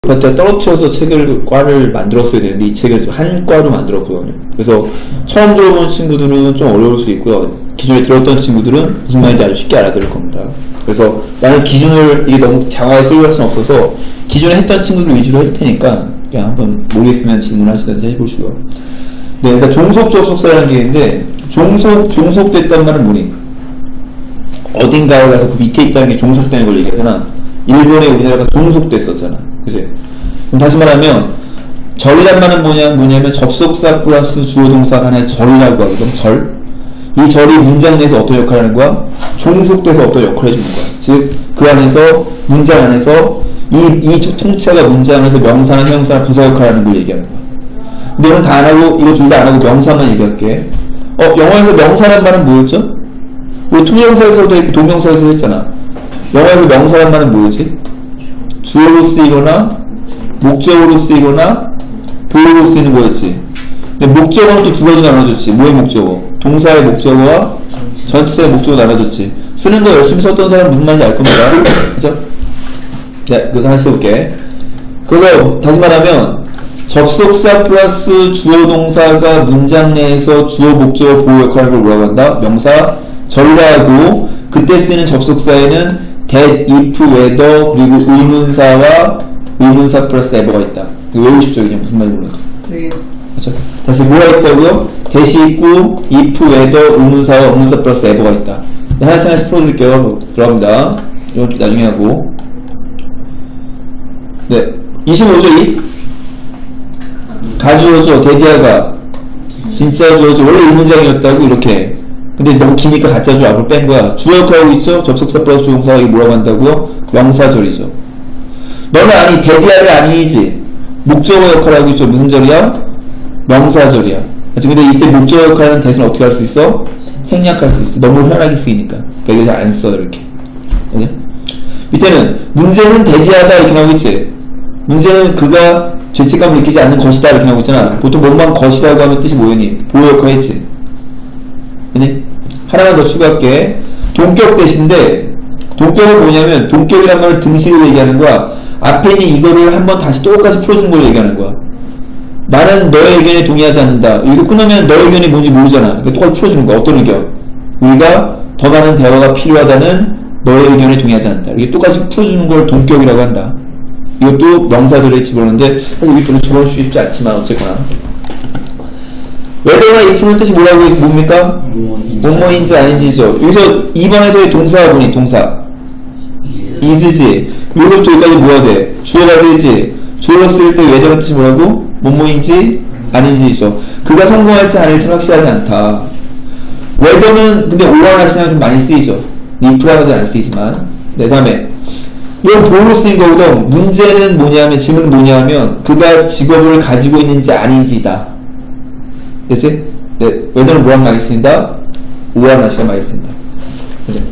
아파트에 떨어뜨려서 과를 만들었어야 되는데 이 책을 한 과로 만들었거든요. 그래서 처음 들어본 친구들은 좀 어려울 수 있고요. 기존에 들었던 친구들은 무슨 말인지 아주 쉽게 알아들을 겁니다. 그래서 나는 기준을 이게 너무 장하게 끌고 갈 수는 없어서 기존에 했던 친구들 위주로 할 테니까 그냥 한번 모르겠으면 질문하시든지 해보시고요. 네, 그러니까 종속 접속사라는 게 있는데 종속됐단 말은 뭐니? 어딘가에 가서 그 밑에 있다는 게 종속되는 걸 얘기하잖아. 일본에 우리나라가 종속됐었잖아. 그치? 그럼 다시 말하면 절이란 말은 뭐냐면 접속사 플러스 주어동사 간의 절이라고 하거든. 절. 이 절이 문장 내에서 어떤 역할을 하는 거야? 종속돼서 어떤 역할을 해주는 거야. 즉, 그 안에서 문장 안에서 이 통째가 문장 안에서 명사나 형용사나 부사 역할을 하는 걸 얘기하는 거야. 근데 오늘 다 안 하고 이거 둘 다 안 하고 명사만 얘기할게. 영어에서 명사란 말은 뭐였죠? 우리 투명사에서도 이렇게 동명사에서 했잖아. 영어에서 명사란 말은 뭐였지? 주어로 쓰이거나 목적으로 쓰이거나 보호로 쓰이는 거였지. 근데 목적어는 또 두 가지 나눠줬지. 뭐의 목적어? 동사의 목적어와 전치사의 목적어 나눠줬지. 쓰는 거 열심히 썼던 사람 무슨 말인지 알 겁니다. 그죠? 네, 그래서 하나씩 해볼게. 그래서 다시 말하면 접속사 플러스 주어 동사가 문장 내에서 주어 목적어 보호 역할을 뭐라고 한다? 명사 절라하고 그때 쓰이는 접속사에는 that, if, whether 그리고 의문사와 의문사 플러스 ever가 있다. 이거 외우십시오. 그냥 무슨 말인지 모르겠어. 네. 그렇죠? 다시 뭐가 있다고요? that이 있고 if, whether 의문사와 의문사 플러스 ever가 있다. 하나씩 풀어드릴게요. 들어갑니다. 이건 나중에 하고. 네, 25조 2 가주어죠. 대디아가 진짜 주어죠. 원래 이 문장이었다고 이렇게. 근데 너무 기니까 가짜 주 앞을 뺀 거야. 주어 역할하고 있죠? 접속사 플러스 주동사가 이게 뭐라고 한다고요? 명사절이죠. 너는 아니, 대디아를 아니지. 목적어 역할을 하고 있죠. 무슨 절이야? 명사절이야. 근데 이때 목적어 역할은 대신 어떻게 할 수 있어? 생략할 수 있어. 너무 편하게 쓰이니까. 그러니까 이거 잘 안 써, 이렇게. 네? 밑에는 문제는 대디하다 이렇게 나오고 있지. 문제는 그가 죄책감을 느끼지 않는 것이다 이렇게 나오고 있잖아. 보통 뭔만 것이라고 하면 뜻이 뭐였니? 보호 역할 했지. 네? 하나만 더 추가할게. 동격 대신데 동격은 뭐냐면 동격이란 말을 등식으로 얘기하는 거야. 앞에 있는 이거를 한번 다시 똑같이 풀어주는 걸 얘기하는 거야. 나는 너의 의견에 동의하지 않는다. 이거 끊으면 너의 의견이 뭔지 모르잖아. 그러니까 똑같이 풀어주는 거야. 어떤 의견? 우리가 더 많은 대화가 필요하다는 너의 의견에 동의하지 않는다. 이게 똑같이 풀어주는 걸 동격이라고 한다. 이것도 명사들에 집어넣는데 여기 별로 집어넣을 수 있지 않지만 어쨌거나 whether나 if는 뜻이 뭐라고 뭡니까? 뭐뭐인지 아닌지죠. 여기서 2번에서의 동사가 뭐니? 동사 is지. 여기서부터 여기까지 뭐가 돼? 주어가 되지. 주어로 쓸 때 whether가 뜻이 뭐라고? 뭐뭐인지 아닌지죠. 그가 성공할지 아닐지는 확실하지 않다. whether는 근데 오라나 시장 좀 많이 쓰이죠. if라고는 안 쓰이지만. 네, 다음에 이건 보호로 쓰인 거거든. 문제는 뭐냐면, 질문은 뭐냐면 그가 직업을 가지고 있는지 아닌지다. 됐지? 네, whether는 뭐랑 많이 쓰인다? 오라나 시가 많이 쓰인다. 그죠?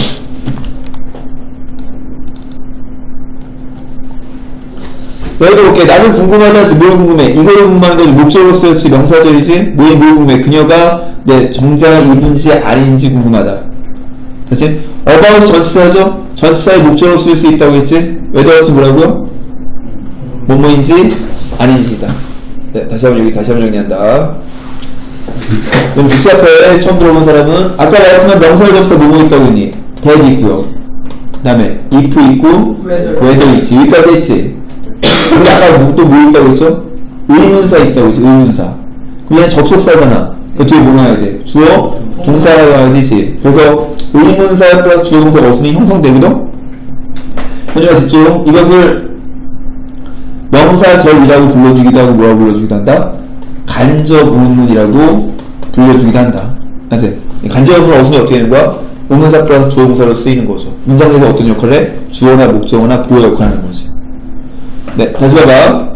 여기도 볼게. 나는 궁금하다지 뭘 궁금해? 이거를 궁금한 거지. 목적으로 쓰였지 명사절이지? 뭘 궁금해? 그녀가 네 정장을 입은지 아닌지 궁금하다. 그치? about 전치사죠? 전치사의 목적으로 쓸 수 있다고 했지? whether는 뭐라고요? 뭐뭐인지 아닌지다. 네, 다시 한번 정리한다. 그럼 복잡해. 처음 들어본 사람은 아까 말했지만 명사를 접사 뭐뭐 있다고 했니? that 있고요. 그 다음에 if 있고 whether 있지. 여기까지 했지. 근데 아까 또 뭐 있다고 했죠? 의문사 있다고 했지. 의문사. 그냥 접속사잖아. 뒤에 뭐 나와야 돼? 주어, 동사가 나와야 되지. 그래서 의문사 플러스 주어, 동사가 없으면 형성되거든? 현재가 집중. 이것을 명사절이라고 불러주기도 하고 뭐라고 불러주기도 한다? 간접 의문이라고 불러주기도 한다. 알지? 간접 의문은 없으면 어떻게 되는 거야? 의문사 플러스 주어, 동사로 쓰이는 거죠. 문장 내에서 어떤 역할을 해? 주어나 목적어나 보호 역할을 하는 거지. 네, 다시 봐봐.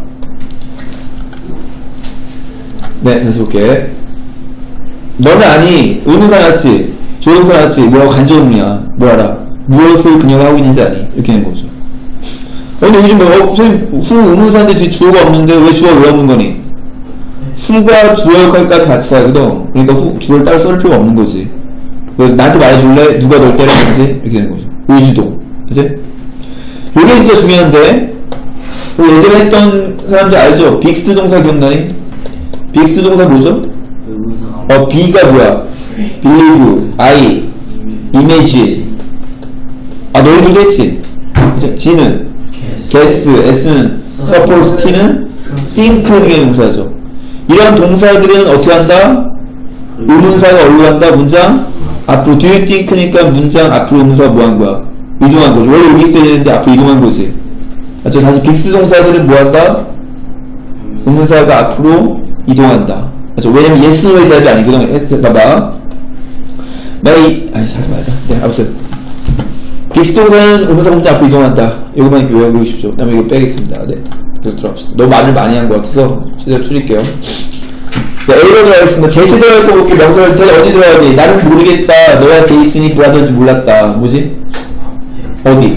네, 다시 볼게. 너는 아니, 의문사 나왔지, 주어동사 나왔지, 뭐라고 간접 의문이야. 뭐 알아? 무엇을 그녀가 하고 있는지 아니? 이렇게 되는 거죠. 근데 여기 좀 선생님, 후 의문사인데 뒤에 주어가 없는데 왜 주어가 왜 없는 거니? 후가 주어 역할까지 같이 하거든. 그러니까 주어를 따로 썰 필요가 없는 거지. 나한테 말해줄래? 누가 널 때렸는지? 이렇게 되는 거죠. 의주동. 그치? 요게 진짜 중요한데, 우리 예전에 했던 사람들 알죠? 빅스 동사 기억나니? 빅스 동사 뭐죠? B가 뭐야? believe, I, imagine. 아, 너희들도 했지? 그죠? G는 guess, S는 suppose, T는 think 등의 동사죠. 이런 동사들은 어떻게 한다? 의문사가 어디로 간다? 문장 앞으로. do you think니까 문장 앞으로 의문사가 뭐 한 거야? 이동한 거죠. 원래 여기 있어야 되는데 앞으로 이동한 거지. 맞죠? 다시 빅스 동사들은 뭐 한다? 의문사가 앞으로 이동한다. 맞죠? 왜냐면 yes, no에 대답이 아니거든. 봐봐. 하지 마자. 네, 아무튼. 빅스 동사는 의문사 문장 앞으로 이동한다. 이거만 이렇게 외우고 싶죠. 그 다음에 이거 빼겠습니다. 네. 계속 들어갑시다. 너무 말을 많이 한 것 같아서 최대한 줄일게요. 네, A로 들어가겠습니다. 대시 들어갈 거 볼게. 명사를 대시 어디 들어가야 돼? 나는 모르겠다. 너야 제이슨이 뭐하던지 몰랐다. 뭐지? 어디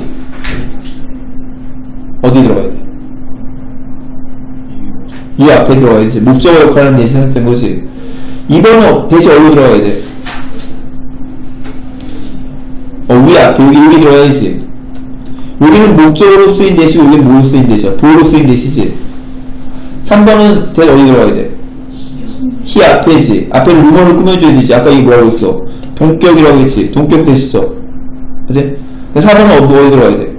들어가야 돼? 이 앞에 들어가야지. 목적어 역할은 대시 생각된 거지. 2번은 대시 어디로 들어가야 돼? 위 앞에 여기 들어가야지. 여기는 목적으로 쓰인 대시, 여기는 뭐로 쓰인 대시야? 보호로 쓰인 대시지. 3번은 대시 어디 들어가야 돼? 히 앞에지. 앞에 루머를 꾸며줘야 되지. 아까 이거 뭐라고 했어? 동격이라고 했지. 동격 대시죠. 그치? 4번은 어디 들어가야 돼?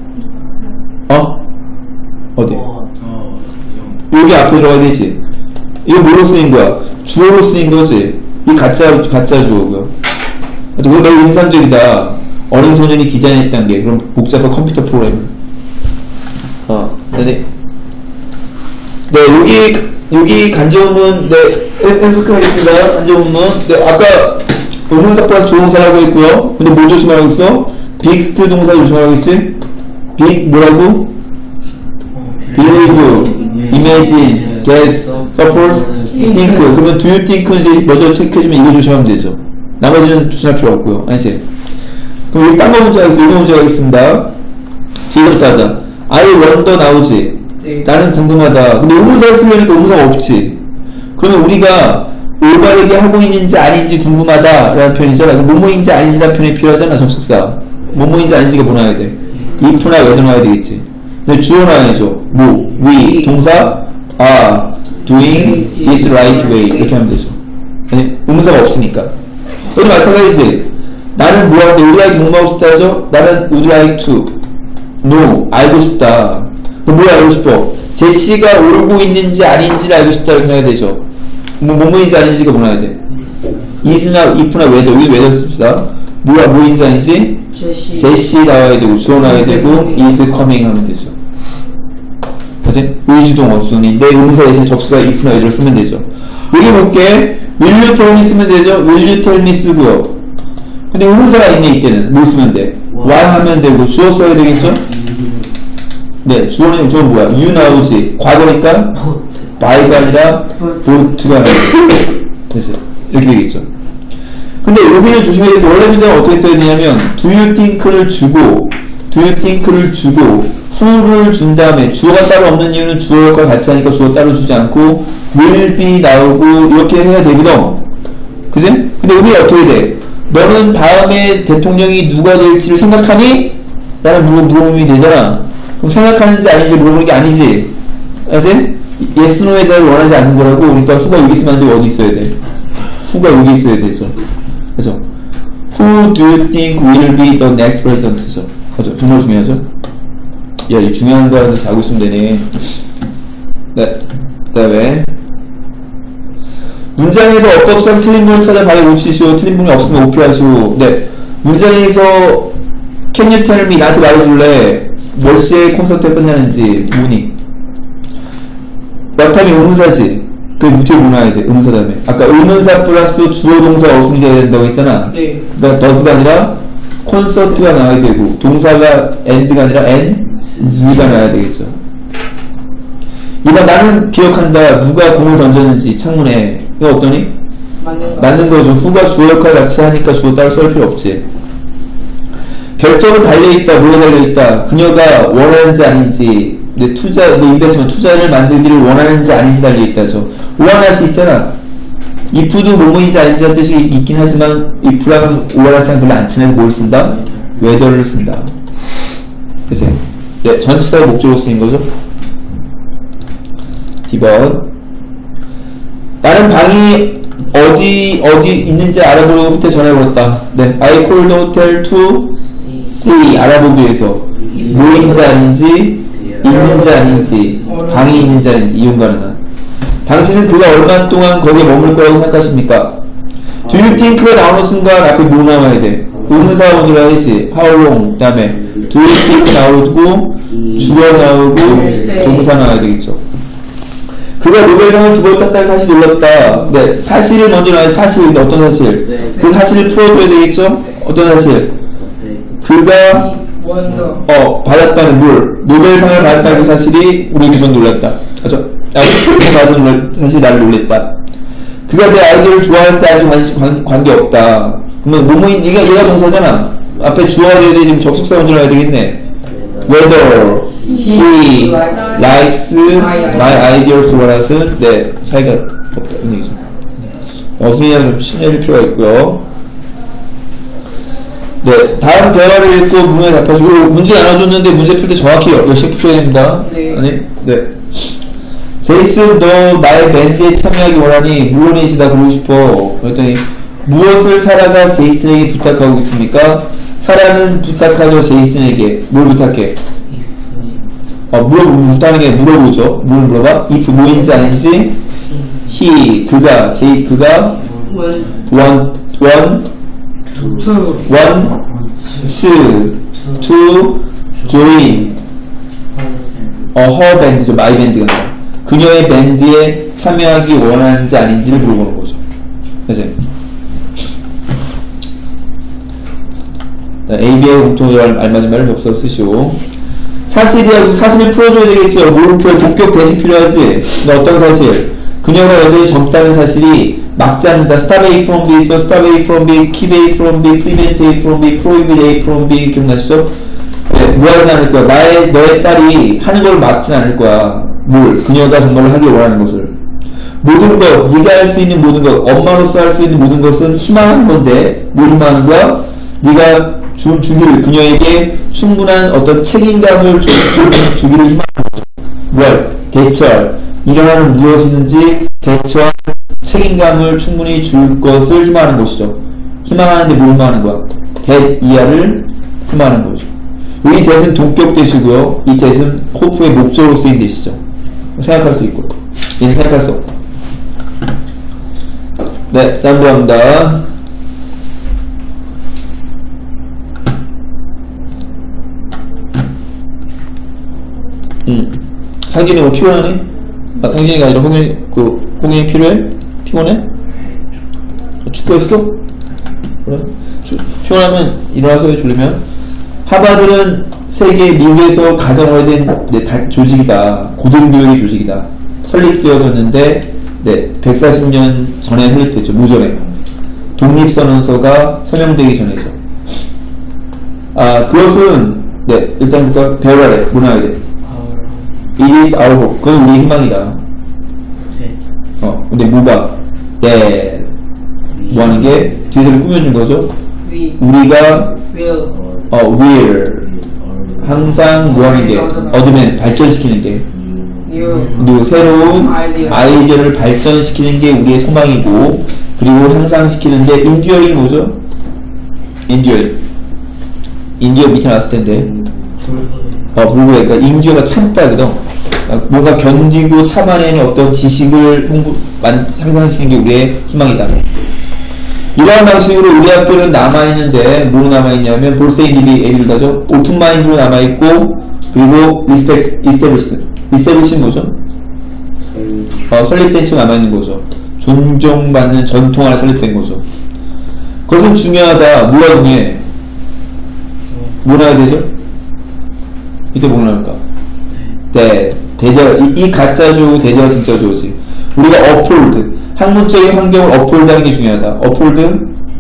어디? 여기 앞에 들어가야 되지. 이거 뭐로 쓰인 거야? 주어로 쓰인 거지. 이 가짜 주어고요. 그거 매우 인상적이다. 어린 소년이 디자인했다는 게. 그럼 복잡한 컴퓨터 프로그램. 네네. 네, 여기 간접문, 네, 해석하겠습니다. 간접문. 네, 아까 의문사 플러스 조동사라고 했고요. 근데 뭐 조심하라고 했어? 빅스트 동사 조심하라고 했지? 빅 뭐라고? believe, imagine, guess, suppose, think. 그러면 do you think는 이제 먼저 체크해주면 이거 조심하면 되죠. 나머지는 조심할 필요 없고요. 아니지? 그럼 여기 딴거 문제 하겠습니다. 이거 문제 하겠습니다. 이거부터 하자. I wonder 나오지? 네. 나는 궁금하다. 근데 의문사를 쓰려니까 의문사가 없지. 그러면 우리가 올바르게 하고 있는지 아닌지 궁금하다 라는 표현이잖아. 뭐뭐인지 아닌지라는 표현이 필요하잖아. 접속사. 뭐뭐인지 아닌지가 뭐 나와야 돼? if나 whether 나와야 되겠지. 근데 주어 나와야죠. 뭐, we, 동사, are doing this right way 이렇게 하면 되죠. 아니, 의문사가 없으니까. 여기 마찬가지지. 나는 뭐 하는데 would like 공부하고 싶다 하죠? 나는 would like to know, 알고 싶다. 그럼 뭘 알고 싶어? 제시가 옳고 있는지 아닌지를 알고 싶다 이렇게 해야 되죠. 뭐뭐인지 아닌지가 뭐 나와야 돼? is나 if나 whether, 여기 whether 씁시다. 뭐가 뭐인지 아닌지? 제시 나와야 되고 주어 나와야 되고 is coming 하면 되죠. 그치? 의주동 어순인데 의문사 대신 접수가 if나 whether를 쓰면 되죠. 여기 볼게. will you tell me 쓰면 되죠. will you tell me 쓰고요. 근데 의문사가 있네 이때는 뭘 쓰면 돼? what 하면 되고 주어 써야 되겠죠? 네, 주어는 뭐야? you 나오지. 과거니까 by가 아니라 boot가 나오지. 됐어. 이렇게 되겠죠. 근데 여기는 조심해야 돼. 원래 문제는 어떻게 써야 되냐면 do you think를 주고 who를 준 다음에 주어가 따로 없는 이유는 주어과 같이 하니까 주어 따로 주지 않고 will be 나오고 이렇게 해야 되거든. 그지? 근데 여기 어떻게 돼? 너는 다음에 대통령이 누가 될지를 생각하니? 라는 물어보면 되잖아. 그럼 생각하는지 아닌지 물어보는 게 아니지. 알지? yes, no에 대해 원하지 않는 거라고. 그러니까 who가 여기 있으면 안 되고 어디 있어야 돼? who가 여기 있어야 되죠. 그죠? Who do you think will be the next president죠? 그죠? 정말 중요하죠? 야, 이 중요한 거라도 자고 있으면 되네. 네. 그 다음에 문장에서 어법상 틀린 부분 찾아 발에 놓치시오. 틀린 부분이 없으면 오케이하시오. 네. 문장에서 Can you tell me? 나한테 말해줄래? 몇 시에 콘서트가 끝나는지 문의. 몇타임이 의문사지. 그 뒤에 뭐 나와야 돼? 의문사 다음에. 아까 의문사 플러스 주어 동사 어순이 돼야 된다고 했잖아. 네. 그러니까 does가 아니라 콘서트가 나와야 되고 동사가 and가 아니라 and가 나와야 되겠죠. 이봐 나는 기억한다. 누가 공을 던졌는지 창문에. 이거 어떠니? 맞는 거죠. 후가 주어 역할 같이 하니까 주어 따로 쓸 필요 없지. 결정은 달려있다. 뭐에 달려있다. 그녀가 원하는지 아닌지. 내 인베스트먼트 투자를 만들기를 원하는지 아닌지 달려있다죠. 원하시 있잖아. if도 뭐뭐인지 아닌지라는 뜻이 있긴 하지만 if랑 원하시랑 별로 안 친해서 뭘 쓴다? whether를 쓴다. 그치? 네, 전치사가 목적으로 쓰인 거죠. D번. 나는 방이 어디 있는지 알아보려고 호텔 전화를 걸었다. 네. I called the hotel to see. 알아보기 위해서. 뭐인지 아닌지, 있는지 아닌지, 방이 있는지 아닌지, 이용 가능한. 당신은 그가 얼마 동안 거기에 머물 거라고 생각하십니까? Do you think가 나오는 순간 앞에 뭐 나와야 돼? 의문사 원으로 해야지. How long? 그 다음에 do you think 나오고, 주어 나오고, 동사 나와야 되겠죠. 그가 노벨상을 2번 땄다는 사실이 놀랍다. 네, 사실을 먼저 나와야 사실. 어떤 사실? 그 사실을 풀어줘야 되겠죠? 어떤 사실? 그가 받았다는 뭘? 노벨상을 받았다는 그 사실이 우리 기분 놀랐다. 그죠? 받은 사실이 나를 놀랬다. 그가 내 아이디어를 좋아하는지 아닌지 관계없다. 그러면 뭐뭐인 얘가 동사잖아. 앞에 주어야 돼. 지금 접속사 먼저 나와야 되겠네. Whether he likes my ideas or not. 네, 차이가 없다. 이런 얘기죠. 어순이랑 좀 신뢰할 필요가 있고요. 네, 다음 대화를 읽고 문제 답하시고, 문제 나눠줬는데 문제 풀 때 정확히 열심히 푸셔야 됩니다. 네. 아니? 네. 제이슨, 너 나의 밴드에 참여하기 원하니? 물론이지, 나 그러고 싶어. 그랬더니, 무엇을 사라가 제이슨에게 부탁하고 있습니까? 사라는 부탁하죠, 제이슨에게. 뭘 부탁해? 부탁하는 게 물어보죠. 뭘 물어봐? if 뭐인지 아닌지? he, 그가 to join her band, my band가 나와. 그녀의 밴드에 참여하기 원하는지 아닌지를 물어보는 거죠. 그래서 AB의 공통으로 알맞은 말을 접수로 쓰시오. 사실을 풀어줘야 되겠죠. 물음표 동격 대시 필요하지. 근데 어떤 사실? 그녀가 여전히 젊다는 사실이 막지 않는다. stop A from B 있죠. stop A from B, keep A from B, prevent A from B, prohibit A from B. 기억나시죠? 네, 뭐 하지 않을 거야. 너의 딸이 하는 걸 막진 않을 거야. 그녀가 정말 하길 원하는 것을. 모든 것, 네가 할 수 있는 모든 것, 엄마로서 할 수 있는 모든 것은 희망하는 건데, 뭘 희망하는 거야? 네가 주기를, 그녀에게 충분한 어떤 책임감을 주기를 희망하는 거죠. 뭘? 대처할. 일어나는 무엇이든지 대처할 책임감을 충분히 줄 것을 희망하는 것이죠. 희망하는데 뭘 희망하는 거야? 이하를 희망하는 거죠. 여기 대는 동격 대시고요. 이 대는 호프의 목적으로 쓰인 대시죠. 생각할 수 있고, 얘는 생각할 수 없고. 네, 다음 들어갑니다. 상진이 뭐 피곤하니? 상진이가 아니라 홍영이 필요해? 피곤해? 축구했어? 그래? 피곤하면 일어나서 해주려면. 하버드는 미국에서 가장 오래된 조직이다. 고등교육의 조직이다. 설립되어졌는데, 네, 140년 전에 설립됐죠. 무전에. 독립선언서가 서명되기 전에죠. 그것은, 네, 일단부터 배워야 돼. 뭐 나와야 돼? It is our hope. 그건 우리 희망이다. 근데 뭐가? 네. 뭐 하는 게? 뒤에서 꾸며준 거죠? 우리가, will. 항상 뭐 하는 게? 얻으면 발전시키는 게. 새로운 아이디어를 발전시키는 게 우리의 소망이고, 그리고 향상시키는데, endure이 뭐죠? endure 밑에 나왔을 텐데. 그러니까 endure가 참다, 그죠? 뭔가 견디고 참아내는 어떤 지식을 향상시키는 게 우리의 희망이다. 이러한 방식으로 우리 학교는 남아있는데, 뭐로 남아있냐면, 볼세이집이 다죠? 오픈마인드로 남아있고, 그리고 establish 뭐죠? 설립된 채 남아있는 거죠. 존중받는 전통 안에 설립된 거죠. 그것은 중요하다. 뭐가 중요해? 뭐 나와야 되죠? 이때 뭐 나올까? 네. 이 가짜죠, 대대가 진짜 좋지. 우리가 uphold, 학문적인 환경을 uphold하는 게 중요하다. uphold?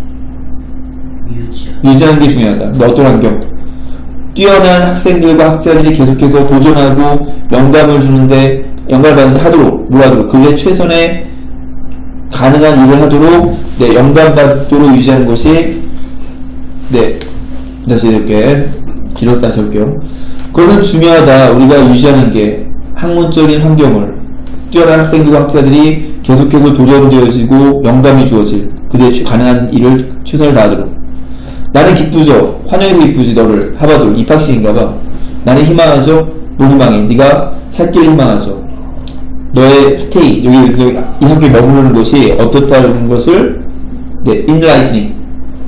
유지하는 게 중요하다. 근데 어떤 환경? 뛰어난 학생들과 학자들이 계속해서 도전하고 영감을 받는데 하도록, 뭐 하도록, 그게 최선의 가능한 일을 하도록, 네, 영감받도록 유지하는 것이, 네, 다시 이렇게, 길었다 다시 해볼게요. 그것은 중요하다. 우리가 유지하는 게, 학문적인 환경을, 뛰어난 학생들과 학자들이 계속해서 도전되어지고 영감이 주어질 그들의 가능한 일을 최선을 다하도록. 나는 기쁘죠. 환영해도 기쁘지. 너를 하버드로 입학식인가봐. 나는 희망하죠. 못 희망해. 네가 살기를 희망하죠. 너의 스테이 여기 이 학교에 머무르는 것이 어떻다는 것을 enlightening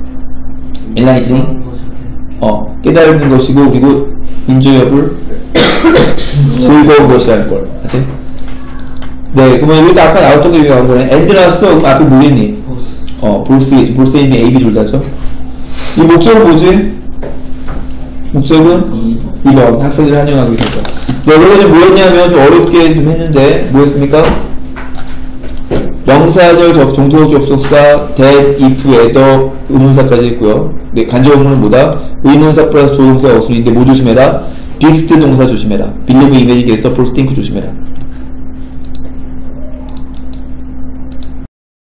깨달는 것이고 그리고 enjoyable 즐거운 것이라는 걸. 알지? 네, 그러면 여기다 아까 나왔던 게 나온 거네. and 나왔어. 그 뭐겠니? 볼스 이미 A, B 둘 다죠. 이 목적은 뭐지? 목적은 2번 학생들을 환영하기 위해서. 네, 여기가 좀 뭐였냐면 좀 어렵게 좀 했는데 뭐였습니까? 명사절 동사적 접속사 that, if, whether 의문사까지 했고요. 네, 간접 의문은 뭐다? 의문사 플러스 조동사 어순인데 뭐 조심해라? 빅스트 동사 조심해라. believe, imagine, guess, suppose, think 조심해라.